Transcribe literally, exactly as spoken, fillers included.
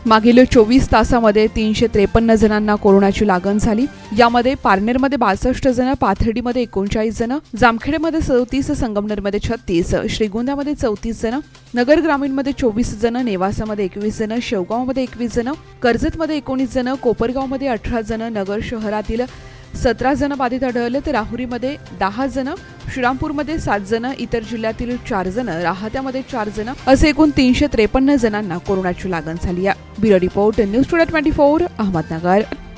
मागील चोवीस तासामध्ये तीनशे त्रेपन्न जणांना कोरोनाची लागण झाली। यामध्ये पारनेरमध्ये बासष्ट जण, पाथर्डीमध्ये एकोणचाळीस जण, जामखेडमध्ये सदतीस, संगमनेरमध्ये छत्तीस, श्रीगोंद्यामध्ये चौतीस जण, नगर ग्रामीणमध्ये चोवीस जण, नेवासामध्ये एकवीस जण, शेवगावमध्ये एकवीस जण, कर्जतमध्ये एकोणीस जण, कोपरगावमध्ये अठरा जण, नगर शहरातील सतरा जण बाधित आढळले तर राहुरीमध्ये दहा जण, श्रीरामपूरमध्ये सात जण, इतर जिल्ह्यातील चार जण, राहत्यामध्ये चार जण असे एकूण तीनशे त्रेपन्न जणांना कोरोनाची लागण झाली आहे। Bureau report news today twenty four Ahmednagar.